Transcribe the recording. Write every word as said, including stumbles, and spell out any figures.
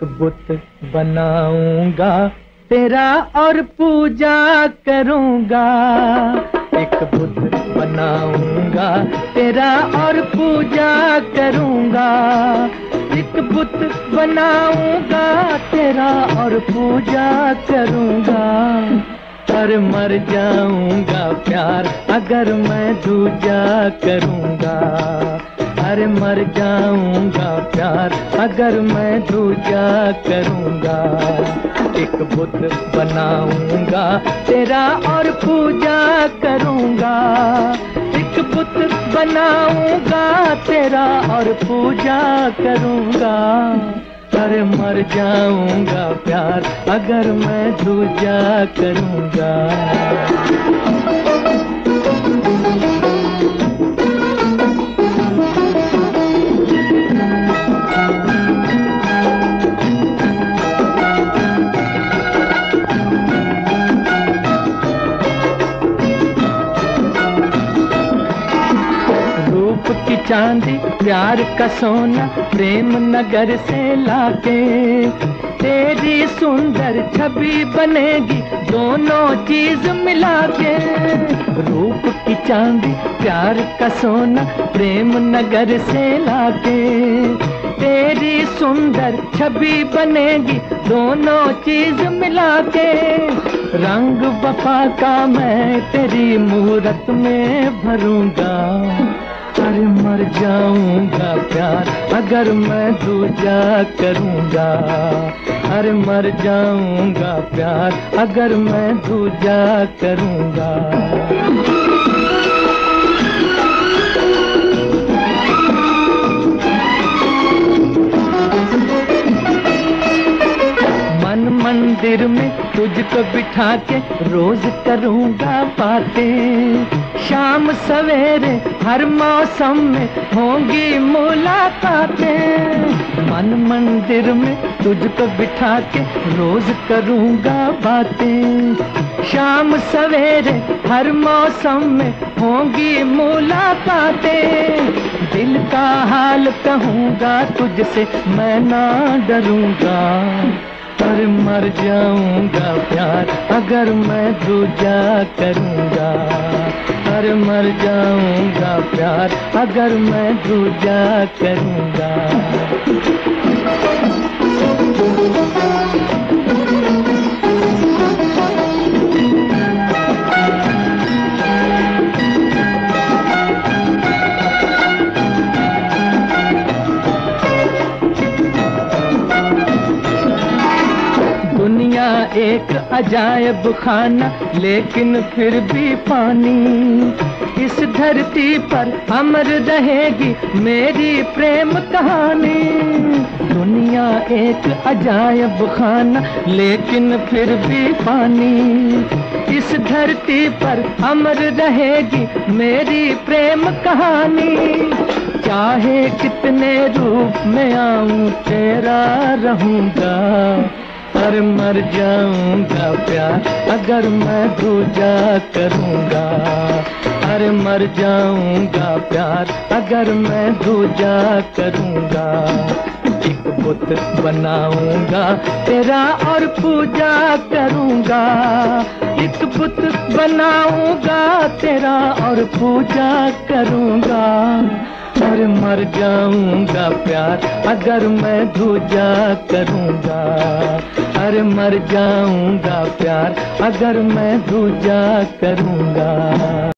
बुत बनाऊंगा तेरा और पूजा करूंगा। एक बुत बनाऊंगा तेरा और पूजा करूंगा। एक बुत बनाऊंगा तेरा और पूजा करूंगा। पर मर जाऊंगा प्यार अगर मैं दूजा करूंगा। अरे मर जाऊंगा प्यार अगर मैं दूजा करूंगा। एक बुत बनाऊंगा तेरा और पूजा करूंगा। एक बुत बनाऊंगा तेरा और पूजा करूंगा। अरे मर जाऊंगा प्यार अगर मैं दूजा करूंगा। की चांदी प्यार का सोना प्रेम नगर से लाके तेरी सुंदर छवि बनेगी दोनों चीज मिला के। रूप की चांदी प्यार का सोना प्रेम नगर से लाके तेरी सुंदर छवि बनेगी दोनों चीज मिला के। रंग वफा का मैं तेरी मूरत में भरूंगा। अरे मर जाऊंगा प्यार अगर मैं दूजा करूंगा। अरे मर जाऊंगा प्यार अगर मैं दूजा करूंगा। मन मंदिर में तुझको बिठा के रोज करूंगा बातें। शाम सवेरे हर मौसम में होंगी मुलाकातें। मन मंदिर में तुझको बिठा के रोज करूंगा बातें। शाम सवेरे हर मौसम में होंगी मुलाकातें। दिल का हाल कहूंगा तुझसे मैं ना डरूंगा। पर मर जाऊंगा प्यार अगर मैं दूजा करूंगा। पर मर जाऊंगा प्यार अगर मैं दूजा करूंगा। दुनिया एक अजायब खाना लेकिन फिर भी पानी। इस धरती पर अमर रहेगी मेरी प्रेम कहानी। दुनिया एक अजायब खाना लेकिन फिर भी पानी। इस धरती पर अमर रहेगी मेरी प्रेम कहानी। चाहे कितने रूप में आऊं तेरा रहूंगा। पर मर जाऊंगा प्यार अगर मैं दूजा करूंगा। अरे मर जाऊंगा प्यार अगर मैं दूजा करूंगा। एक बुत बनाऊंगा तेरा और पूजा करूंगा। एक बुत बनाऊंगा तेरा और पूजा करूंगा। अरे मर जाऊंगा प्यार अगर मैं दूजा करूंगा। अरे मर जाऊंगा प्यार अगर मैं दूजा करूंगा।